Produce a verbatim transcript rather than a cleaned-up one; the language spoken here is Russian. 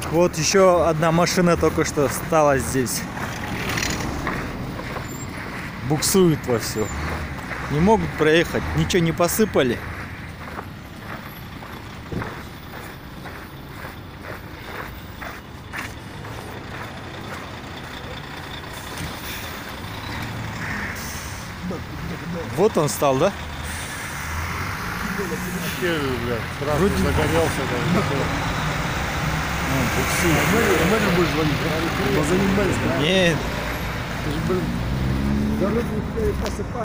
Вот еще одна машина только что стала здесь. Буксует вовсю. Не могут проехать, ничего не посыпали. Вот он стал, да? Вроде загорелся, да. Буксует. Будешь звонить? Нет. Ты же, блин, дорогу посыпать.